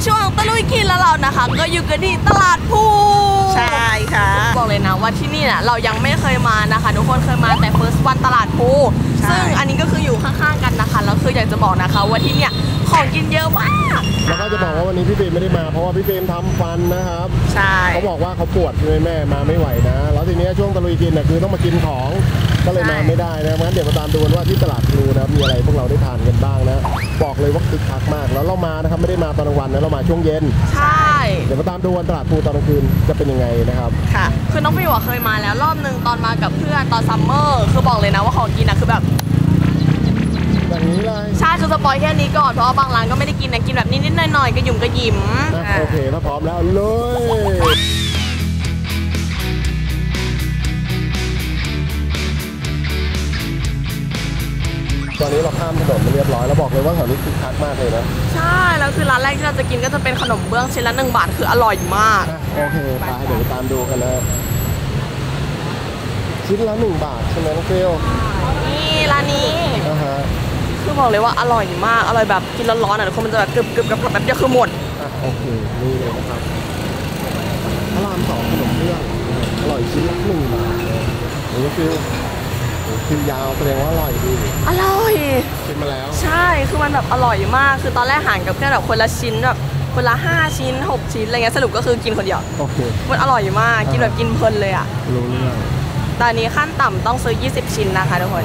ช่วงตะลุยกินแล้วเรานะคะก็อยู่กันที่ตลาดภูใช่ค่ะบอกเลยนะว่าที่นี่เนี่ยเรายังไม่เคยมานะคะทุกคนเคยมาแต่ first one ตลาดภูซึ่งอันนี้ก็คืออยู่ข้างๆกันนะคะแล้วคืออยากจะบอกนะคะว่าที่เนี่ยของกินเยอะมากแล้วก็จะบอกว่าวันนี้พี่เฟรมไม่ได้มาเพราะว่าพี่เฟรมทำฟันนะครับใช่เขาบอกว่าเขาปวดเลยแม่มาไม่ไหวนะแล้วทีนี้ช่วงตะลุยกินเนี่ยคือต้องมากินของก็เลยมาไม่ได้นะงั้นเดี๋ยวมาตามดูว่าที่ตลาดภูนะมีอะไรพวกเราได้ทานกันบ้างนะบอกเลยว่าคึกคักมากแล้วเรามานะครับไม่ได้มาตอนกลางวันนะเรามาช่วงเย็นใช่เดี๋ยวมาตามดูวันตลาดภูตอนกลางคืนจะเป็นยังไงนะครับค่ะคือน้องฟิวเคยมาแล้วรอบนึงตอนมากับเพื่อนตอนซัมเมอร์คือบอกเลยนะว่าของกินนะคือแบบอย่างนี้เลยใช่คือสปอยแค่นี้ก่อนเพราะว่าบางร้านก็ไม่ได้กินนะกินแบบนิดๆหน่อยๆกระหยุ่มกระหยิมโอเคถ้าพร้อมแล้วเลยตอนนี้เราข้ามถนนมาเรียบร้อยแล้วบอกเลยว่าแถวนี้คึกคักมากเลยนะใช่แล้วคือร้านแรกที่เราจะกินก็จะเป็นขนมเบื้องชิ้นละ1 บาทคืออร่อยมากโอเคไปเดี๋ยวตามดูกันนะชิ้นละ1 บาทใช่ไหมน้องเฟลนี่ร้านนี้คือบอกเลยว่าอร่อยมากอร่อยแบบกินร้อนๆอ่ะทุกคนมันจะแบบกรึบๆกับแบบเดียวคือหมดโอเคนี่เลยนะครับพระราม2ขนมเบื้องอร่อยชิ้นละ1 บาทนี่คือยาวแสดงว่าอร่อยดีอร่อยกินมาแล้วใช่คือมันแบบอร่อยมากคือตอนแรกห่างกับเพื่อนแบบคนละชิ้นแบบคนละ5 ชิ้น 6 ชิ้นอะไรเงี้ยสรุปก็คือกินคนเดียวโอเคมันอร่อยมากกินแบบกินเพลินเลยอ่ะรู้เรื่องตอนนี้ขั้นต่ำต้องซื้อ20 ชิ้นนะคะทุกคน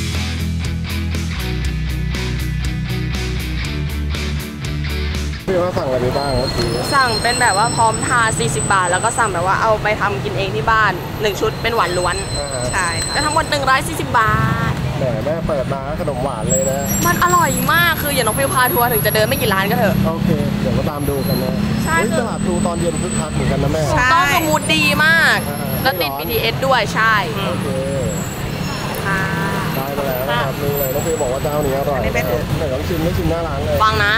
พี่ว่าสั่งอะไรไปบ้างก็คือสั่งเป็นแบบว่าพร้อมทา40 บาทแล้วก็สั่งแบบว่าเอาไปทำกินเองที่บ้าน1 ชุดเป็นหวานล้วนใช่ก็ทั้งหมด140 บาทแม่เปิดมาขนมหวานเลยนะมันอร่อยมากคืออย่างน้องฟิวพาทัวร์ถึงจะเดินไม่กี่ร้านก็เถอะโอเคเดี๋ยวมาตามดูกันนะใช่คือตลาดภูตอนเย็นคึกคักเหมือนกันนะแม่ต้องสมูทดีมากแล้วติด BTS ด้วยใช่โอเคได้มาแล้วนะครับนี่เลยน้องฟิวบอกว่าเจ้านี้อร่อยไหนลองชิมไม่ชิมหน้าร้านเลยฟังนะ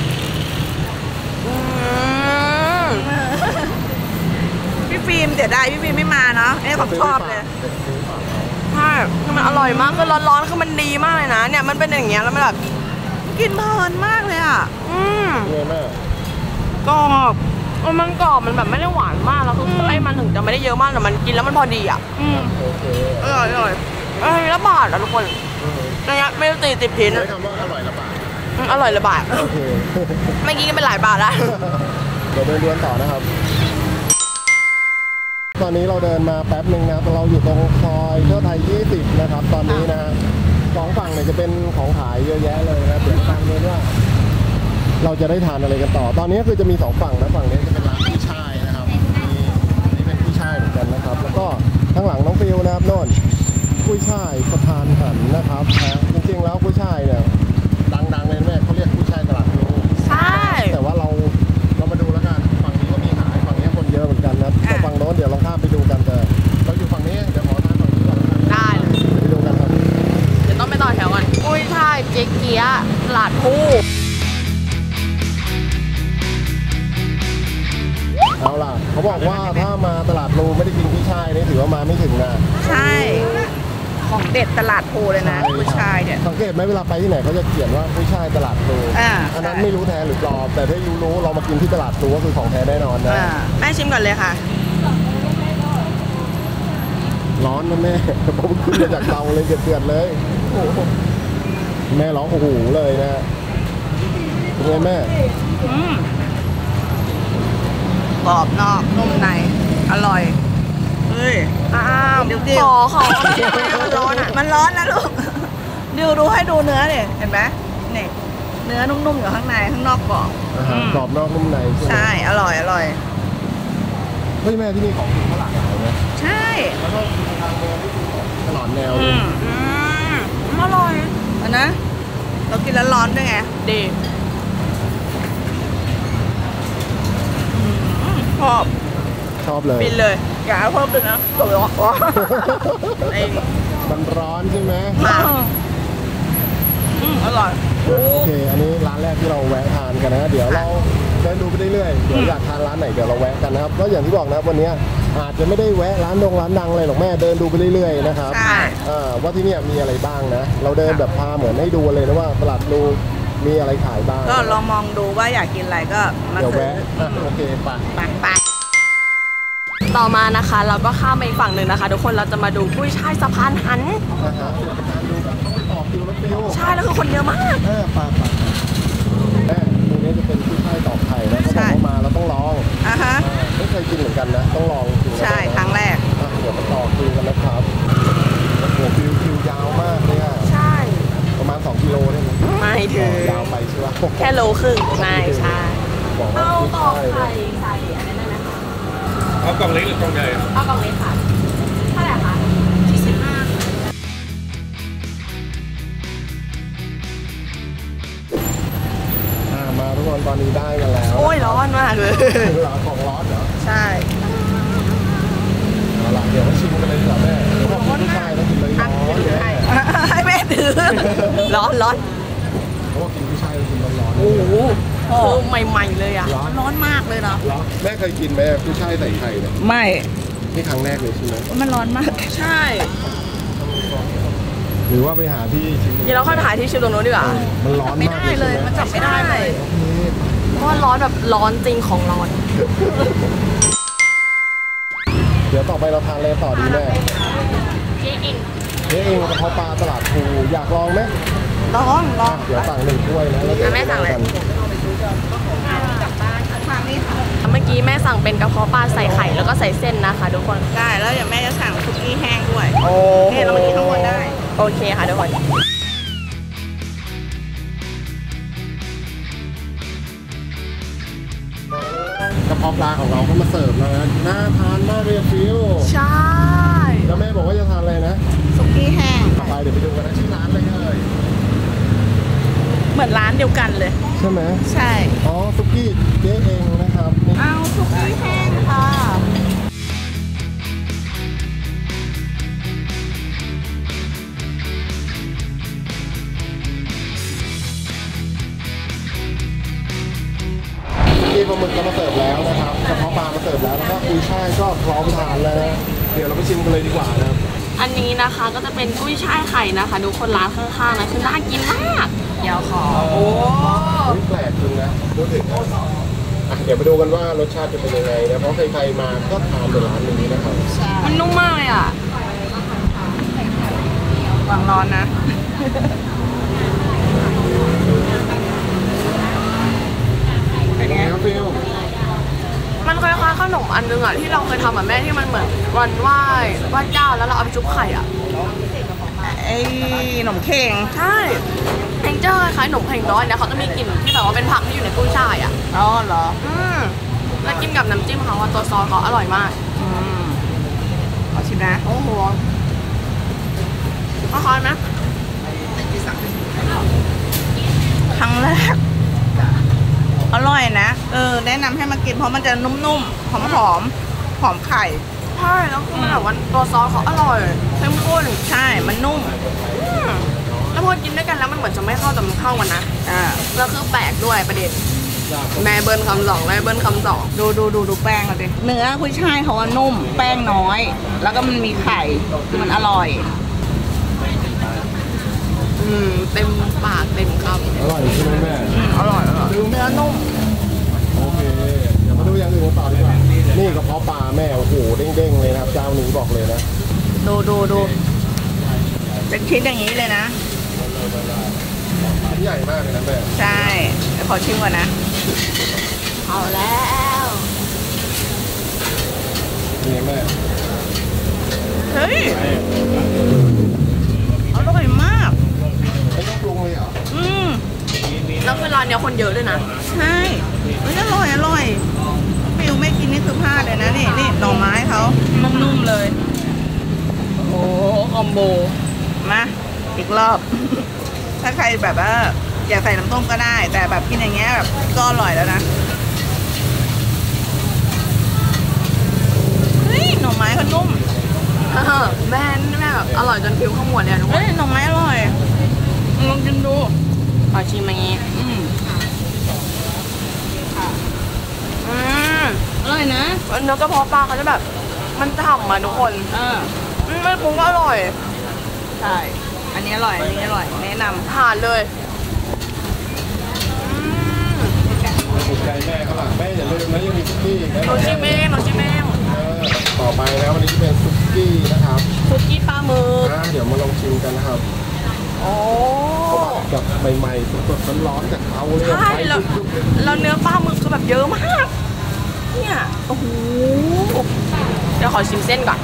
พี่ฟิล์มเดี๋ยวได้พี่ฟิล์มไม่มาเนาะนี่ผมชอบเลยใช่คือมันอร่อยมากคือร้อนๆคือมันดีมากเลยนะเนี่ยมันเป็นอย่างเงี้ยแล้วมันแบบกินเพลินมากเลยอ่ะเนี่ยแม่กรอบมันกรอบมันแบบไม่ได้หวานมากแล้วคือไอ้มันถึงจะไม่ได้เยอะมากแต่มันกินแล้วมันพอดีอ่ะอร่อยละบาทอ่ะทุกคนระยะไม่ตี10 ชิ้นใช้คำว่าอร่อยละบาทอร่อยละบาทไม่กินกันเป็นหลายบาทแล้วเดี๋ยวเดินต่อนะครับตอนนี้เราเดินมาแป๊บหนึ่งนะเราอยู่ตรงซอยเทิดไทย20นะครับตอนนี้นะฮะ2 ฝั่งเนี่ยจะเป็นของขายเยอะแยะเลยนะเดี๋ยวฟังดูว่าเราจะได้ทานอะไรกันต่อตอนนี้คือจะมี2 ฝั่งนะฝั่งนี้จะเป็นร้านกุ้ยช่ายนะครับนี่เป็นกุ้ยช่ายเหมือนกันนะครับแล้วก็ข้างหลังน้องฟิวนะครับโน่นกุ้ยช่ายสะพานหันนะครับจริงๆแล้วกุ้ยช่ายเนี่ยดังๆเลยแม่เขาเรียกกุ้ยช่ายตลาดภูใช่แต่ว่าเรามาดูแล้วกันฝั่งนี้ก็มีขายฝั่งนี้คนเยอะเหมือนกันนะแต่ฝั่งโน้นเดี๋ยวลองข้ามไปดูกันแต่เราอยู่ฝั่งนี้เดี๋ยวขอทานฝั่งนี้ก่อนได้ไปดูกันครับเดี๋ยวต้องไปต่อแถวกันกุ้ยช่ายเจ๊เกี๊ยะตลาดภูเอาล่ะเขาบอกว่าถ้ามาตลาดภูไม่ได้กินกุ้ยช่ายนี่ถือว่ามาไม่ถึงนะใช่ของเด็ดตลาดภูเลยนะกุ้ยช่ายเนี่ยสังเกตไหมเวลาไปที่ไหนเขาจะเขียนว่ากุ้ยช่ายตลาดภูอันนั้นไม่รู้แท้หรือปลอมแต่ถ้ารู้เรามากินที่ตลาดภูก็คือของแท้แน่นอนนะแม่ชิมก่อนเลยค่ะร้อนนะแม่ผมขึ้นมาจากเตาเลยเดือดเลยแม่ร้องโอ้โหเลยนะเป็นไงแม่กรอบนอกนุ่มในอร่อยเฮ้ยเดี๋ยวขอมันร้อนอ่ะมันร้อนนะลูกดูให้ดูเนื้อเนี่ยเห็นไหมเนี่ยเนื้อนุ่มๆอยู่ข้างในข้างนอกกรอบกรอบนอกนุ่มในใช่อร่อยเฮ้ยแม่ที่นี่ของกินเขาหลากหลายนะใช่แล้วก็ทางเดินตลอดแนวเลยอร่อยนะเรากินแล้วร้อนด้วยไงดีชอบเลยบินเลยอย่าเพิ่มเลยนะตัวร้อนมันร้อนใช่ไหมอร่อยโอเคอันนี้ร้านแรกที่เราแวะทานกันนะเดี๋ยวเราเดินดูไปเรื่อยๆเดี๋ยวอยากทานร้านไหนเดี๋ยวเราแวะกันนะครับก็อย่างที่บอกนะวันนี้อาจจะไม่ได้แวะร้านดังอะไรหรอกแม่เดินดูไปเรื่อยๆนะครับว่าที่นี่มีอะไรบ้างนะเราเดินแบบพาเหมือนให้ดูเลยนะว่าตลาดภูมีอะไรขายบ้างก็ลองมองดูว่าอยากกินอะไรก็มาเดี๋ยวซื้อแวะโอเคไปไปต่อมานะคะเราก็ข้ามไปอีกฝั่งหนึ่งนะคะ ทุกคนเราจะมาดูกุ้ยช่ายสะพานหันนะฮะดูแบบต่อคิวแล้วฟิวใช่แล้วคือคนเยอะมากไปแม่ตรงนี้จะเป็นที่ไข่ตอกไข่แล้วก็บอกว่ามาแล้วต้องลองอ่ะฮะไม่เคยกินเหมือนกันนะต้องลองจริงๆใช่ครั้งแรกเดี๋ยวมาต่อคิวกันนะครับโอ้โหคิวยาวมากเลยอะใช่ประมาณ2 กิโลได้ไหมไม่ถึงยาวไปใช่ไหมแค่โลครึ่งไม่ใช่บอกว่าเอากุ้ยต่อช่ายไข่ใส่อันนั้นได้ไหมคะเอากล่องเล็กหรือกล่องใหญ่เอากล่องเล็กค่ะเท่าไหร่คะมาทุกคนตอนนี้ได้กันแล้วโอ้ยร้อนมากเลยถึงเหรอของร้อนเหรอใช่เอาล่ะเดี๋ยวมาชิมกันเลยดีกว่าแม่เขาบอกกุ้ยช่ายต้องกินเลยร้อนเลยให้แม่ถือร้อนร้อนเขาบอกกินกุ้ยช่ายต้องกินร้อนๆโอ้โหคือใหม่ๆเลยอ่ะร้อนร้อนมากเลยเนาะร้อนแม่เคยกินไหมกุ้ยช่ายใส่ไข่เนี่ยไม่นี่ครั้งแรกเลยใช่ไหมมันร้อนมากใช่หรือว่าไปหาที่ชิมเดี๋ยวเราค่อยไปหาที่ชิมตรงนู้นดีกว่ามันร้อนไม่มากได้เลยใช่ไหมันจับไม่ได้เลยเพราะว่าร้อนแบบร้อนจริงของร้อนเดี๋ยวต่อไปเราทานอะไรต่อดีแม่เจ๊เองเจ๊เองกระเพาะปลาตลาดภูอยากลองไหมร้อนร้อนเดี๋ยวสั่ง1 ถ้วยนะแล้วเดี๋ยวแม่สั่งอะไรกันทางนี้เมื่อกี้แม่สั่งเป็นกระเพาะปลาใส่ไข่แล้วก็ใส่เส้นนะคะทุกคนได้แล้วเดี๋ยวแม่จะสั่งคุกกี้แห้งด้วยโอ้เนี่ยเรามากินข้างบนได้โอเคค่ะทุกคนกระเพาะปลาของเราก็มาเสิร์ฟแล้วนะน่าทานมากเลยอะฟิวใช่แล้วแม่บอกว่าจะทานอะไรนะคุกกี้แห้งต่อไปเดี๋ยวไปดูกันนะชื่อร้านอะไรเอ่ยเหมือนร้านเดียวกันเลยใช่ไหมใช่อ๋อซุกี้เจ๊เองนะครับนี่เอาคุกกี้แห้งค่ะซุกี้ปลาหมึกก็มาเสิร์ฟแล้วนะครับกระเพาะปลามาเสิร์ฟแล้วแล้วก็กุ้ยช่ายก็พร้อมทานแล้วนะเดี๋ยวเราไปชิมกันเลยดีกว่านะครับอันนี้นะคะก็จะเป็นกุ้ยช่ายไข่นะคะทุกคนร้านข้างๆนะคือน่ากินมากเดี๋ยวขอโอ้เฮ้ยแปลกจริงนะพูดถึงนะอ่ะเดี๋ยวไปดูกันว่ารสชาติจะเป็นยังไงนะเพราะใครๆมาก็ทานในร้านนี้นะครับมันนุ่มมากเลยอ่ะวางร้อนนะเป็นไงครับฟิวมันคล้ายๆขนมอันนึงอ่ะที่เราเคยทำกับแม่ที่มันเหมือนวันไหว้เจ้าแล้วเราเอาไปชุบไข่อ่ะไอ้ขนมเค้งใช่เทงเจอร์คล้ายๆขนมเข่งน้อยเนี่ยเขาจะมีกลิ่นที่แบบว่าเป็นผักที่อยู่ในกุ้ยช่ายอ่ะอ๋อเหรอแล้วกินกับน้ำจิ้มเขาอะตัวซอสเขาอร่อยมากขอชิมนะโอ้โหคล้ายๆไหมครั้งแรก อร่อยนะ แนะนำให้มากินเพราะมันจะนุ่มๆ หอมหอมไข่ใช่แล้วคือแบบว่าตัวซอสเขาอร่อยเข้มข้นใช่ มันนุ่มแล้วพอกินด้วยกันแล้วมันเหมือนจะไม่เข้าแต่มันเข้ากันนะ แล้วคือแปลกด้วยประเด็นแม่เบิ้ลคำสองแม่เบิ้ลคำสองดูแป้งเราดิ เนื้อกุ้ยช่ายเขาว่านุ่ม แป้งน้อย แล้วก็มันมีไข่ มันอร่อยเต็มปากเต็มคอร่อยใช่ไหมแม่อร่อยเนื้อนุ่มโอเคเดี๋ยวมาดูอย่างอื่นกันต่อดีกว่านี่กระเพาะปลาแม่โอ้โหเด้งๆเลยนะครับเจ้านี้บอกเลยนะำดูเป็นชิ้นอย่างนี้เลยนะชิ้นใหญ่มากเลยนะแม่ใช่เดี๋ยวขอชิมก่อนนะเอาแล้วนี่แม่เฮ้ย อร่อยมากไม่ต้องปรุงเลยเหรอแล้วคือร้านเนี้ยคนเยอะด้วยนะใช่เฮ้ยอร่อยฟิวไม่กินนี่คือพลาดเลยนะนี่หน่อไม้เขานุ่มๆเลยโอ้คอมโบมาอีกรอบ ถ้าใครแบบว่าอยากใส่น้ำต้มก็ได้ แต่แบบกินอย่างเงี้ยแบบก็อร่อยแล้วนะ เฮ้ยหน่อไม้เขานุ่มแม่แบบอร่อยจนฟิวข้าวหมดเลยอะทุกคเฮ้นยหน่อไม้อร่อยลองกินดูขอชิมอย่างงี้อร่อยนะเนื้อกระเพาะปลาเขาจะแบบมันฉ่ำอ่ะทุกคน ไม่ปรุงก็อร่อยใช่ อันนี้อร่อย แนะนำทานเลยแม่เขาหลังแม่อย่าลืมนะยังมีซุกี้อีกนะหนูชิมเองหนูชิมเองต่อไปนะวันนี้จะเป็นซุกี้นะครับคุกกี้ปลาหมึกเดี๋ยวมาลองชิมกันนะครับโอ้แบบใหม่ๆสดๆร้อนๆจากเตาเลยใช่แล้วเนื้อปลาหมึกคือแบบเยอะมาก เนี่ย โอ้โห เดี๋ยวขอชิมเส้นก่อน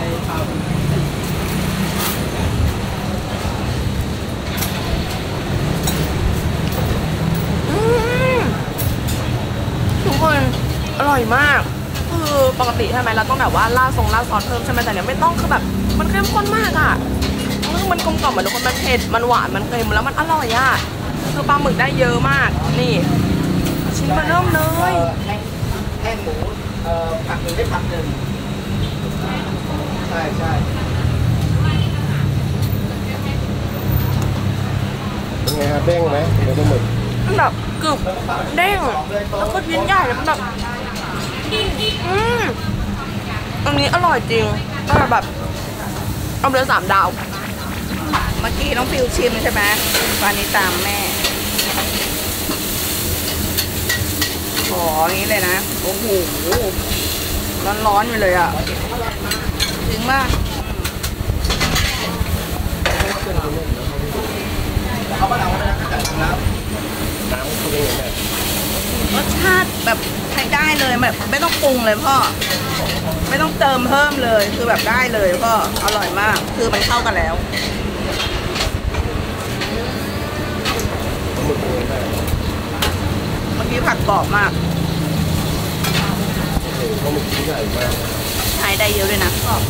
ทุกคนอร่อยมาก คือปกติใช่ไหมเราต้องแบบว่าราดซอสเพิ่มใช่ไหมแต่เนี้ยไม่ต้องคือแบบมันเข้มข้นมากอ่ะคือมันกลมกล่อมเหมือนทุกคนมันเผ็ดมันหวานมันเค็มแล้วมันอร่อยอ่ะคือปลาหมึกได้เยอะมากนี่ชิ้นมาเริ่มเลยแห้งหมูผักหนึ่งได้ผักหนึ่งใช่ใช่เป็นไงครับเด้งไหมเนื้อปลาหมึกมันแบบกรึบเด้งแล้วก็ชิ้นใหญ่แล้วมันแบบอันนี้อร่อยจริงแบบเอาเลย3 ดาวเมื่อกี้น้องฟิวชิมใช่ไหมวันนี้ตามแม่ขออย่างนี้เลยนะโอ้โหร้อนๆอยู่เลยอ่ะจริงมากเขามาเอาแล้วแต่แล้วน้ำคือยังไงแม่รสชาติแบบใช้ได้เลยแบบไม่ต้องปรุงเลยพ่อไม่ต้องเติมเพิ่มเลยคือแบบได้เลยก็อร่อยมากคือมันเข้ากันแล้วปลาหมึกเป็นไงแม่เมื่อกี้ผักกรอบมากโอ้โหปลาหมึกชิ้นใหญ่มากใช้ได้เยอะเลยนะกรอบ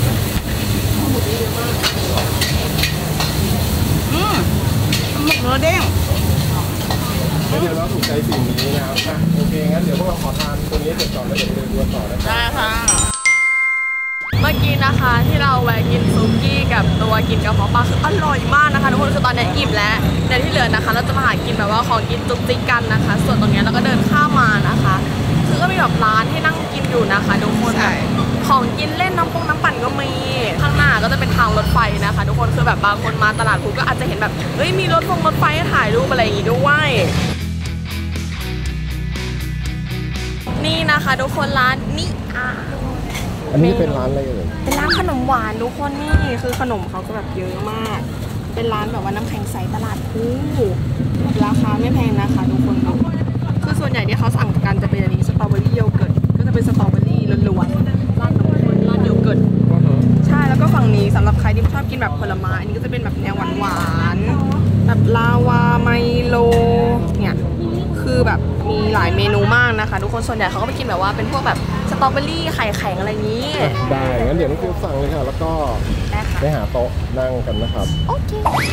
ปลาหมึกเนื้อเด้งไม่เดี๋ยวเราถูกใจสิ่งนี้นะครับโอเคงั้นเดี๋ยวพวกเราขอทานตัวนี้เสร็จก่อนแล้วเดี๋ยวไปเดินดูต่อนะครับได้ค่ะเมื่อกี้นะคะที่เราแวะกินซุกี้กับตัวกินกระเพาะปลาคืออร่อยมากนะคะทุกคนคือตอนนี้อิ่มแล้วเดี๋ยวที่เหลือนะคะเราจะมาหากินแบบว่าของกินจุกจิกกันนะคะ ส่วนตรงนี้เราก็เดินข้ามมานะคะคือก็มีแบบร้านให้นั่งกินอยู่นะคะทุกคนใช่ของกินเล่นน้ำปั่นก็มีข้างหน้าก็จะเป็นทางรถไฟนะคะทุกคนคือแบบบางคนมาตลาดภูก็อาจจะเห็นแบบเฮ้ยมีรถไฟให้ถ่ายรูปอะไรอย่างงี้ด้วยนี่นะคะทุกคนร้านนี้อันนี้เป็นร้านอะไรเอ่ยเป็นร้านขนมหวานทุกคนนี่คือขนมเขาก็แบบเยอะมาก เป็นร้านแบบว่าน้ำแข็งใสตลาดภูราคาไม่แพงนะคะทุกคนดูคือส่วนใหญ่ที่เขาสั่งกันจะเป็นอันนี้สตรอเบอรี่โยเกิร์ตก็จะเป็นสตรอเบอรี่ล้วนๆราดนมข้นราดโยเกิร์ตใช่แล้วก็ฝั่งนี้สำหรับใครที่ชอบกินแบบผลไม้อันนี้ก็จะเป็นแบบแนวหวานๆแบบลาวาไมโลเนี่ยคือแบบมีหลายเมนูมากนะคะทุกคนส่วนใหญ่เขาก็ไปกินแบบว่าเป็นพวกแบบสตรอเบอรี่ไข่แข็งอะไรอย่างนี้ได้งั้นเดี๋ยวน้องฟิวสั่งเลยค่ะ แล้วก็ได้ค่ะไปหาโต๊ะนั่งกันนะครับโอเค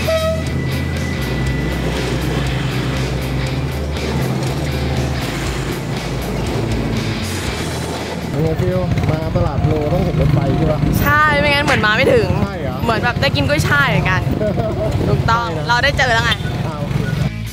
ยังไงฟิวมาตลาดโลต้องเห็นรถไฟใช่ปะใช่ ไม่งั้นเหมือนมาไม่ถึงใช่เหรอเหมือนแบบได้กินกล้วยช่ายเหมือนกัน ถูกต้องใช่นะเราได้เจอแล้วไงอ้าวโอเค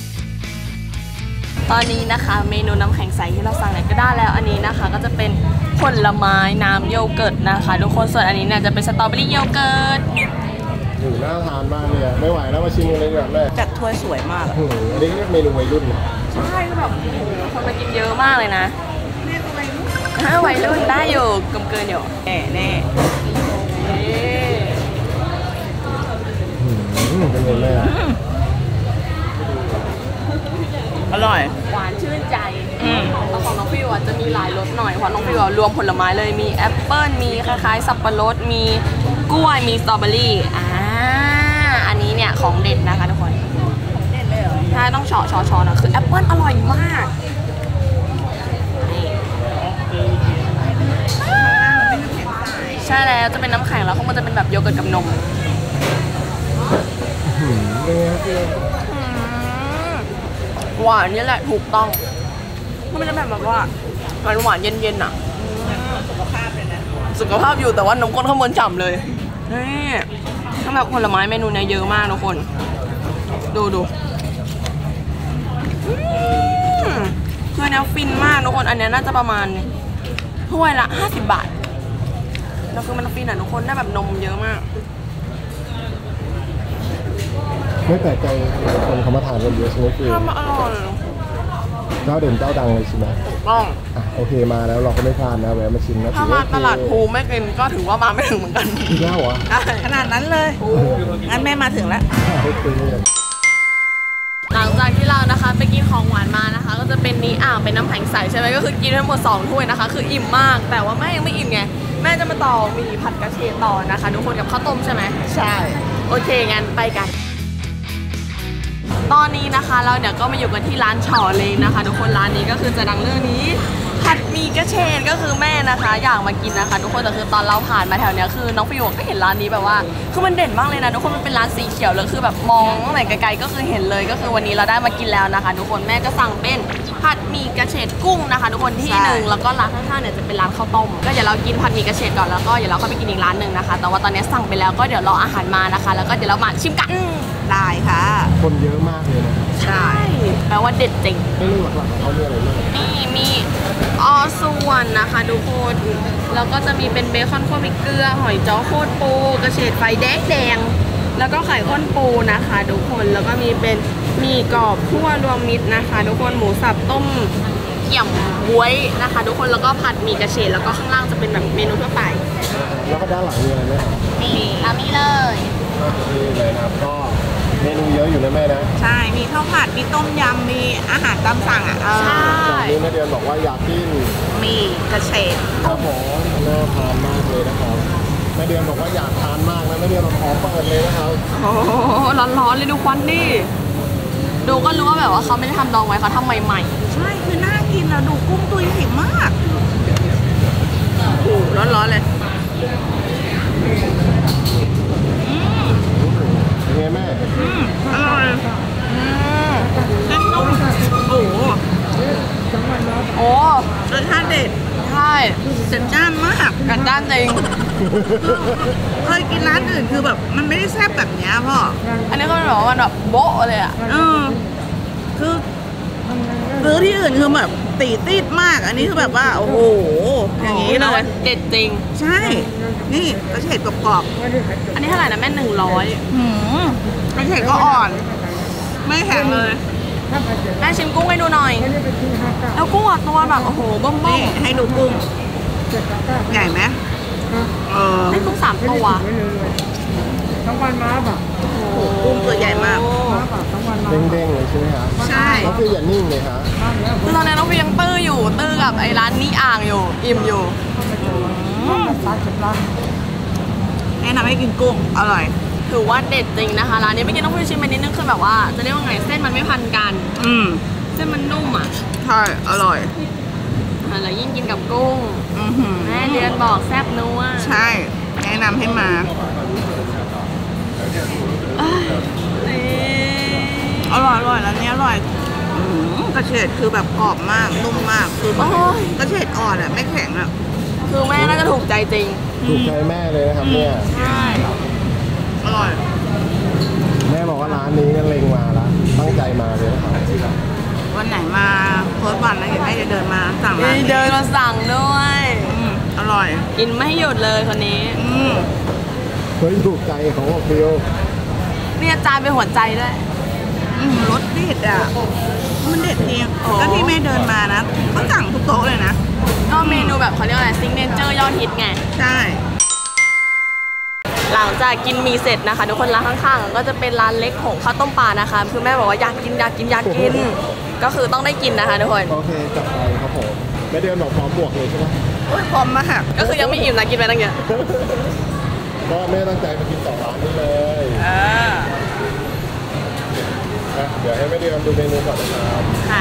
ตอนนี้นะคะ เมนูน้ำแข็งใสที่เราสั่งเนี่ยก็ได้แล้ว อันนี้นะคะ ก็จะเป็นผลไม้น้ำโยเกิร์ตนะคะทุกคน ส่วนอันนี้เนี่ยจะเป็นสตรอเบอรี่โยเกิร์ตหูน่าทานมากเลยอะไม่ไหวแล้วมาชิมกันเลยดีกว่าแม่จัดถ้วยสวยมากโอ้โหอันนี้เรียกเมนูวัยรุ่นนะใช่ก็แบบโอ้โหคนมากินเยอะมากเลยนะวัยรุ่นได้อยู่กำเกินอยู่แน่แน่เป็นไงแม่อร่อยหวานชื่นใจแล้วของน้องฟิวอ่ะจะมีหลายรสหน่อยเพราะน้องฟิวอ่ะรวมผลไม้เลยมีแอปเปิ้ลมีคล้ายๆสับปะรดมีกล้วยมีสตรอเบอรี่อันนี้เนี่ยของเด็ดนะคะทุกคนเด็ดเลยเหรอถ้าต้องเฉาะนะคือแอปเปิ้ลอร่อยมากใช่แล้วจะเป็นน้ำแข็งแล้วข้างบนจะเป็นแบบโยเกิร์ตกับนมเป็นไงฟิวหวานนี่แหละถูกต้องมันจะแบบว่าหวานเย็นๆอ่ะสุขภาพเลยนะสุขภาพอยู่แต่ว่านมข้นข้างบนฉ่ำเลยนี่ทั้งแบบผลไม้เมนูเนี่ยเยอะมากทุกคนดูคือเนี้ยฟินมากทุกคนอันเนี้ยน่าจะประมาณถ้วยละ50 บาทแล้วคือมันฟินอ่ะทุกคนได้แบบนมเยอะมากไม่แปลกใจคนเขามาทานกันเยอะใช่ไหมฟิวทำอร่อยเจ้าเด่นเจ้าดังเลยใช่ไหมถูกต้องโอเคมาแล้วเราก็ไม่พลาดนะแวะมาชิมนะถ้ามาตลาดภูไม่กินก็ถือว่ามาไม่ถึงเหมือนกันอีกแล้วเหรอขนาดนั้นเลยงั้นแม่มาถึงแล้วโอเคเลยหลังจากที่เรานะคะไปกินของหวานมานะคะ ก็จะเป็นนี้เป็นน้ำแข็งใสใช่ไหมก็คือกินทั้งหมด2ถ้วยนะคะคืออิ่มมากแต่ว่าแม่ยังไม่อิ่มไงแม่จะมาต่อหมี่ผัดกระเฉดต่อนะคะทุกคนกับข้าวต้มใช่ไหมใช่โอเคงั้นไปกัน ตอนนี้นะคะเราเดี๋ยวก็มาอยู่กันที่ร้านฉ่อเลยนะคะทุกคนร้านนี้ก็คือจะดังเรื่องนี้ผัดหมี่กระเฉดก็คือแม่นะคะอยากมากินนะคะทุกคนแต่คือตอนเราผ่านมาแถวเนี้ยคือน้องฟิวก็เห็นร้านนี้แบบว่าคือมันเด่นมากเลยนะทุกคนมันเป็นร้านสีเขียวเลยคือแบบมองตั้งแต่ไกลๆก็คือเห็นเลยก็คือวันนี้เราได้มากินแล้วนะคะทุกคนแม่ก็สั่งเป็นผัดหมี่กระเฉดกุ้งนะคะทุกคนที่หนึ่งแล้วก็ร้านข้างๆเนี่ยจะเป็นร้านข้าวต้มก็เดี๋ยวเรากินผัดหมี่กระเฉดก่อนแล้วก็เดี๋ยวเราเข้าไปกินอีกร้านหนึ่งนะคะแต่ว่าตอนนี้สั่งไปแล้วก็เดี๋ยวรออาหารมานะคะแล้วก็เดี๋ยวเรามาชิมกันได้ค่ะคนเยอะมากเลยนะใช่แปลว่าเด็ดจริงเมนูหลักๆของเขาเนี่ยอะไรบ้างนี่มีออส่วนนะคะทุกคนแล้วก็จะมีเป็นเบคอนคั่วพริกเกลือหอยจ้อโคตรปูกระเฉดไฟแดงแล้วก็ไข่ข้นปูนะคะทุกคนแล้วก็มีเป็นหมี่กรอบคั่วรวมมิตรนะคะทุกคนหมูสับต้มเกี่ยมบ๊วยนะคะทุกคนแล้วก็ผัดหมี่กระเฉดแล้วก็ข้างล่างจะเป็นแบบเมนูทั่วไปแล้วก็ด้านหลังมีอะไรไหมครับนี่มีเลยนี่เลยนะครับก็เมนูเยอะอยู่นะแม่นะใช่มีข้าวผัดมีต้มยำมีอาหารตามสั่งใช่ตอนนี้แม่เดือนบอกว่าอยากกินมีกระเฉดครับผมน่าทานมากเลยนะครับแม่เดือนบอกว่าอยากทานมากนะแม่เดือนเราขอเปิดเลยนะครับโอ้โหร้อนๆเลยดูควันดิดูก็รู้ว่าแบบว่าเขาไม่ได้ทำดองไว้เขาทำใหม่ๆใช่คือน่ากินแล้วดูกุ้งตัวใหญ่มากโอ้โหร้อนๆเลยเป็นไงแม่อร่อยเส้นนุ่มโอ้โหโอ้รสชาติเด็ดใช่จัดจ้านมากกันด้านจริงเคยกินร้านอื่นคือแบบมันไม่ได้แซ่บแบบเนี้ยพ่ออันนี้ก็แบบว่ามันแบบโบ๊ะเลยอ่ะคือซื้อที่อื่นคือแบบตีติดมาก อันนี้คือแบบว่าโอ้โหอย่างนี้เลยเด็ดจริงใช่ นี่กระเฉดกรอบอันนี้เท่าไหร่นะแม่100 ๆกระเฉดก็อ่อน ไม่แข็งเลยแม่ชิมกุ้งให้ดูหน่อย แล้วกุ้งอ่ะตัวแบบโอ้โหเบิ่มนี่ให้ดูกุ้ง ใหญ่ไหมนี่กุ้ง3 ตัวทั้งวันมาป่ะโอ้โหกุ้งตัวใหญ่มากมาป่ะทั้งวันมาเด้งๆเลยใช่ไหมครับใช่แล้วคืออย่านิ่งเลยครับคือตอนนี้น้องพียังตื้ออยู่ตื้อกับไอ้ร้านนี้อ่างอยู่อิ่มอยู่แนะนำให้กินกุ้ง อร่อยถือว่าเด็ดจริงนะคะร้านนี้ไม่อกินน้องพีชิมไปนิดนึงคือแบบว่าจะเรียกว่าไงเส้นมันไม่พันกัน เส้นมันนุ่มอ่ะใช่ อร่อยแล้วยิ่งกินกับกุ้ง แม่เดือนบอกแซ่บนัวใช่ แนะนำให้มา อร่อยอร่อยร้านนี้อร่อยกระเฉดคือแบบกรอบมาก นุ่มมาก คือแบบโอ้ยกระเฉดอ่อนอ่ะ ไม่แข็งอ่ะคือแม่น่าจะถูกใจจริงถูกใจแม่เลยนะครับเนี่ยใช่อร่อยแม่บอกว่าร้านนี้เนี่ยเล็งมาแล้วตั้งใจมาเลยนะครับวันไหนมาโพสต์วันนะเห็นแม่จะเดินมาสั่งร้านมีนี้เดินมาสั่งด้วยอร่อยกินไม่หยุดเลยคนนี้เฮ้ยถูกใจของฟิวเนี่ยจานเป็นหัวใจด้วยรสเด็ดอ่ะ มันเด็ดจริงโอ้แล้วที่แม่เดินมานะเขาสั่งทุกโต๊ะเลยนะก็เมนูแบบเขาเรียกว่าอะไรซิกเนเจอร์ยอดฮิตไงใช่หลังจากกินหมีเสร็จนะคะทุกคนร้านข้างๆก็จะเป็นร้านเล็กของข้าวต้มปลานะคะคือแม่บอกว่าอยากกินก็คือต้องได้กินนะคะทุกคนโอเคจัดไปครับผมแม่เดือนบอกพร้อมบวกเลยใช่ไหมโอ้ยพร้อมมากก็คือยังไม่อิ่มนะกินไปตั้งเยอะก็แม่ตั้งใจมากิน2ร้านนี้เลยเดี๋ยวให้แม่เดือนดูเมนูก่อนนะครับค่ะ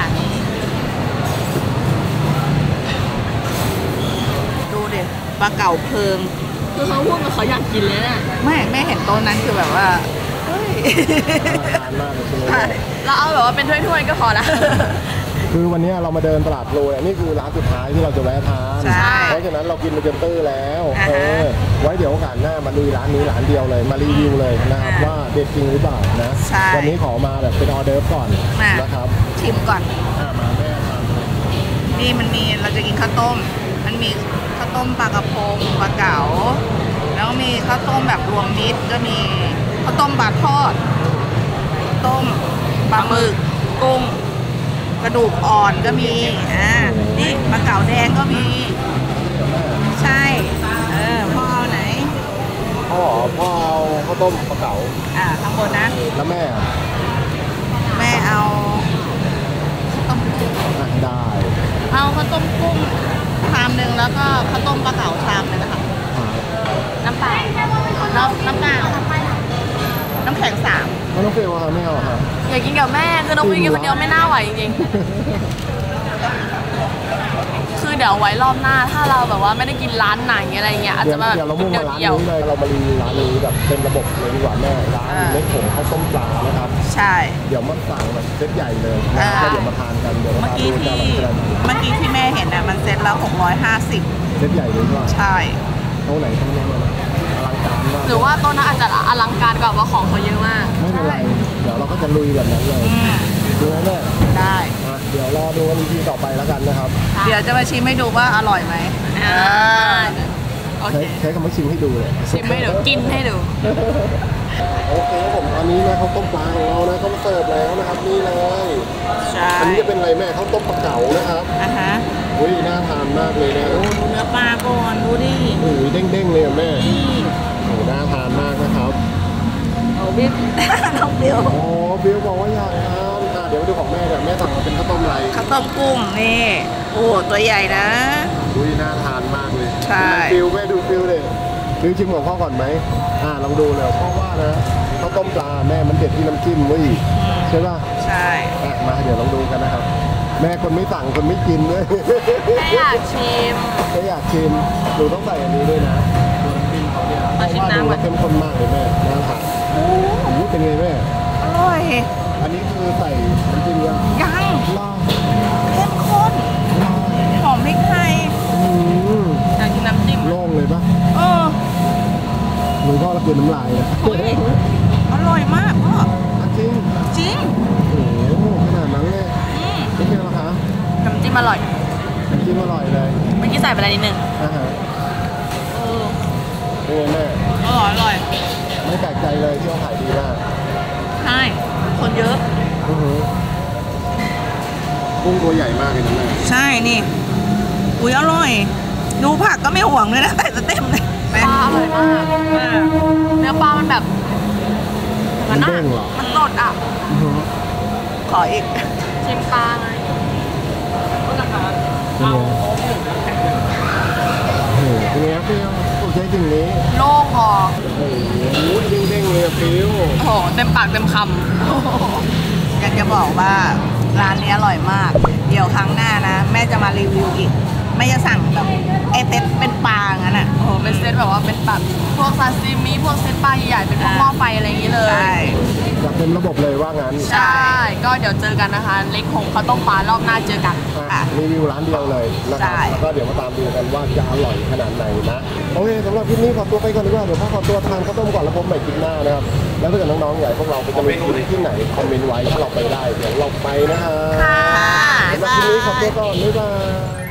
ดูดิปลาเก๋าเพิงคือเขาพูดว่าเขาอยากกินเลยน่ะแม่เห็นโต๊ะนั้นคือแบบว่าเฮ้ยทานมากเลยใช่ไหมใช่เราเอาแบบว่าเป็นถ้วยๆก็พอละคือวันนี้เรามาเดินตลาดโลเนี่ยนี่คือร้านสุดท้ายที่เราจะแวะทานใช่เพราะฉะนั้นเรากินมาจนตื้อแล้วอ่าฮะไว้เดี๋ยวโอกาสหน้ามาลุยร้านนี้ร้านเดียวเลยมารีวิวเลยนะครับว่าเด็ดจริงหรือเปล่านะใช่วันนี้ขอมาแบบเป็นออเดิร์ฟก่อนมานะครับชิมก่อนมาแม่ทานนี่มันมีเราจะกินข้าวต้ม มันมีข้าวต้มปลากระพงปลาเก๋าแล้วก็มีข้าวต้มแบบรวมมิตรก็มีข้าวต้มปลาทอด ต้มปลาหมึกกุ้งกระดูกอ่อนก็มี นี่ปลาเก๋าแดงก็มี ใช่ พ่อเอาไหนพ่อเอาข้าวต้มปลาเก๋าข้างบนนะแล้วแม่อะแม่เอาข้าวต้มกุ้งอ่ะได้เอาข้าวต้มกุ้งชามหนึ่งแล้วก็ข้าวต้มปลาเก๋าชามหนึงนะคะ น้ำเปล่าน้ำเปล่าน้ำแข็ง3 แล้วน้องเฟลอะไม่เอาอะครับอยากกินกับแม่คือน้องฟิวกินคนเดียวไม่น่าไหวจริงๆคือเดี๋ยวไว้รอบหน้าถ้าเราแบบว่าไม่ได้กินร้านไหนอะไรเงี้ยอาจเดี๋ยจะวแบบเดี๋ยวเรามุ่งเดีมาร้านยวนี้เลยเรามารีวิวร้านนี้แบบเป็นระบบเลยดีกว่าแม่ร้านเล็กผงข้าวต้มปลานะครับใช่เดี๋ยวมาสั่งแบบเซตใหญ่เลยอ่าแล้วเดี๋ยวมาทานกันเดี๋ยวเมื่อมากี้ดูกันที่ว่าเมื่อกี้ที่แม่เห็นน่ะมันเซ็ตละ650 เซตใหญ่เลยว่าใช่เท่าไหนเท่านั้นเลยอลังการมากหรือว่าโต๊ะนั้นอาจจะอลังการกว่าว่าของเขาเยอะมากไม่เป็นไรเดี๋ยวเราก็จะลุยแบบนั้นเลยดูไหมแม่ได้อ่ะเดี๋ยวรอดูกันอีพีต่อไปแล้วกันนะครับเดี๋ยวจะมาชิมให้ดูว่าอร่อยไหมโอเคใช้คำว่าชิมให้ดูเลยชิมให้ดูกินให้ดูโอเคครับผมตอนนี้นะข้าวต้มปลาของเรานะเขามาเสิร์ฟแล้วนะครับนี่เลยใช่อันนี้จะเป็นอะไรแม่ข้าวต้มปลาเก๋านะครับฮะอุ้ยน่าทานมากเลยนะดูเนื้อปลาก่อนดูดิโอ้ยเด้งๆเลยอะแม่โอ้น่าทานมากนะครับน้องเดียวโอ้บิวบอกว่าอยากทานเดี๋ยวไปดูของแม่เดี๋ยวแม่สั่งมาเป็นข้าวต้มอะไรข้าวต้มกุ้งนี่โอ้ตัวใหญ่นะอุ้ยน่าทานมากเลยใช่ฟิวแม่ดูฟิวเลยฟิวชิมของพ่อก่อนไหมลองดูเลยพ่อว่านะข้าวต้มปลาแม่มันเด็ดที่น้ำจิ้มเว้ยใช่ป่ะใช่มาเดี๋ยวลองดูกันนะครับ แม่คนไม่สั่งคนไม่กินด้วยแม่อยากชิมก็อยากชิมดูต้องใส่อันนี้ด้วยนะตัวน้ำจิ้มเขาเนี่ยเพมาราะชิมว่าดูน้ำก่แล้อนวเข้มข้นมากเลยแม่น่าทานโอ้โหเป็นไงแม่อร่อยอันนี้คือใส่น้ำจิ้มยังยังลาเข้มข้นลาหอมพริกไทยอยากกินน้ำจิ้มโล่งเลยปะเออหรือพ่อเรากินน้ำลายนะอร่อยมากพ่อจริงจริงโอ้โหขนาดนั้นเลยเป็นไงล่ะคะน้ำจิ้มอร่อยน้ำจิ้มอร่อยเลยเมื่อกี้ใส่ไปแล้วนิดนึงอาหารเป็นไงแม่อร่อยไม่แปลกใจเลยที่เขาขายดีมากใช่คนเยอะอื้อหือกุ้งตัวใหญ่มากเลยนะแม่ใช่นี่อุ้ยอร่อย ดูผักก็ไม่ห่วงเลยนะแต่จะเต็มเลยปลาอร่อยมากเนื้อปลามันแบบมันเด้งเหรอมันสดอ่ะอื้อหือขออีกชิมปลาไงก็จะหาเป็นไงโอ้โหเป็นไงครับพี่โอเคสิ่งนี้โล่งพอโอ้โหเด้งๆเลยอะฟิวโอ้โหเต็มปากเต็มคอยากจะบอกว่าร้านนี้อร่อยมาก เดี๋ยวครั้งหน้านะ แม่จะมารีวิวอีก แม่จะสั่งแบบไอเซ็ตเป็นปลางั้นอ่ะำโอ้โหเป็นเซตแบบว่าเป็นแบบพวกซาซิมิพวกเซตปลาใหญ่ๆเป็นพวกหม้อไฟอะไรอย่างนี้เลยใช่อยากเต็มระบบเลยว่างั้นใช่ ก็เดี๋ยวเจอกันนะคะ เล็กหงข้าวต้มปลารอบหน้าเจอกันรีวิวร้านเดียวเลยนะครับใช่แล้วก็เดี๋ยวมาตามดูกันว่าจะอร่อยขนาดไหนนะ โอเคสำหรับคลิปนี้ขอตัวไปก่อนดีกว่า เดี๋ยวพ่อขอตัวทานข้าวต้มก่อนแล้วพบใหม่คลิปหน้านะครับ แล้วถ้าเกิดน้องๆอยากให้พวกเราไปตะลุยกินที่ไหนคอมเมนต์ไว้ถ้าเราไปได้เดี๋ยวเราไปนะฮะค่ะสำหรับคลิปนี้ขอตัวก่อนบ๊ายบาย